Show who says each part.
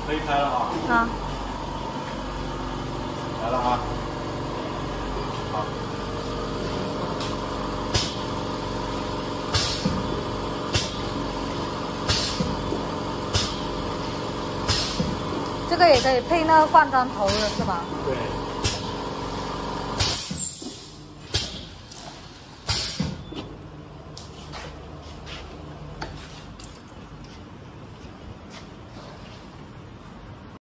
Speaker 1: 可以开了啊。
Speaker 2: 啊。
Speaker 1: 来了啊。好。
Speaker 2: 这个也可以配那个罐装头的是吧？
Speaker 1: 对。